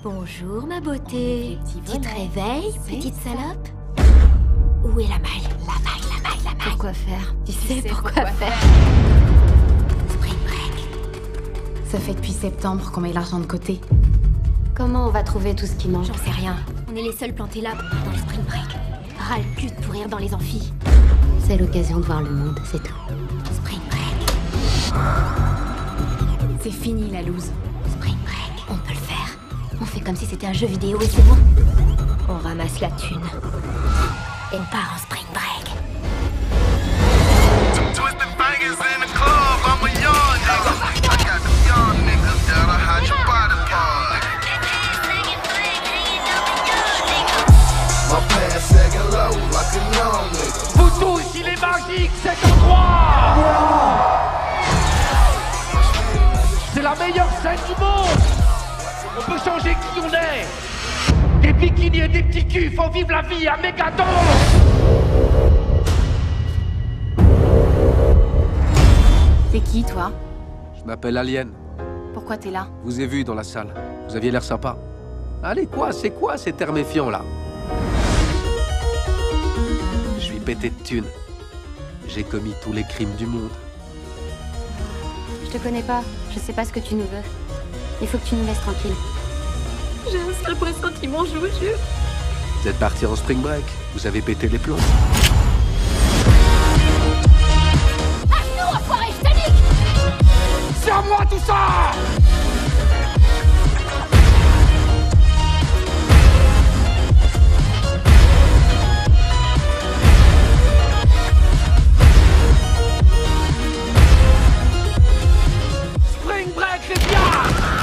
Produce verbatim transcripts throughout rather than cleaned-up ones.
Bonjour, ma beauté. Petit Tu te bonnet. réveilles, C'est petite ça. salope? Où est la maille? La maille, la maille, la maille. Pourquoi faire? Tu sais sais pourquoi, pourquoi faire? Spring break. Ça fait depuis septembre qu'on met l'argent de côté. Comment on va trouver tout ce qui manque? J'en sais rien. On est les seuls plantés là dans le spring break. Ras le cul de pourrir dans les amphis. C'est l'occasion de voir le monde, c'est tout. Spring break. C'est fini la loose. Spring break. On peut le faire. On fait comme si c'était un jeu vidéo et c'est bon. On ramasse la thune. Et on part en spring break. Twisted fingers in the club, I'm a young nigga. I got them young niggas that'll hide your body part. My pants sagging low like a young nigga. Vous tous, il est magique cet endroit. C'est la meilleure scène du monde. On peut changer qui on est. Des bikinis et des petits culs, faut vivre la vie à mégadon. T'es qui, toi? Je m'appelle Alien. Pourquoi t'es là? Vous ai vu dans la salle. Vous aviez l'air sympa. Allez, quoi? C'est quoi cet air méfiant, là? Je suis pété de thunes. J'ai commis tous les crimes du monde. Je te connais pas. Je sais pas ce que tu nous veux. Il faut que tu nous laisses tranquille. J'ai un sale pressentiment, je vous jure. Vous êtes parti en spring break. Vous avez pété les plombs. Nous, enfoiré, je te nique! C'est à moi tout ça. Spring break, les gars.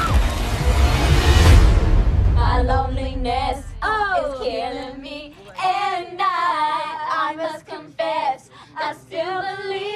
My loneliness is killing me, and I, I must confess, I still believe.